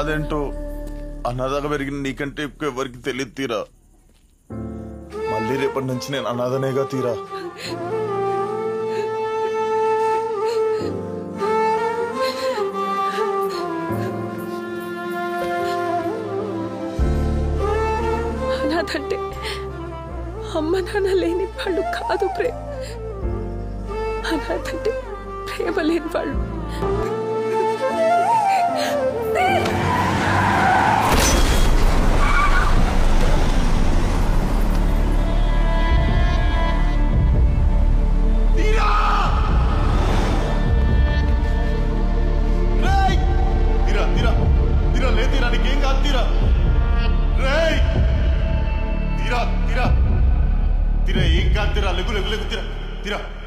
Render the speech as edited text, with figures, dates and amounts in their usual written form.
బాధ ఏంటో అనాథగా పెరిగిన నీకంటే ఎక్కువ ఎవరికి తెలియదు తీరా. మళ్ళీ రేపటి నుంచి నేను అనాథనేగా తీరా. అనాథంటే అమ్మ నాన్న లేని వాళ్ళు కాదు ప్రేమ. అనాథంటే ప్రేమ లేని వాళ్ళు. నీకేం కాదు తీరా. తీరా తీరా తీరా ఏం కాదు తీరా. లెగు లెగు లెగు తీరా తీరా.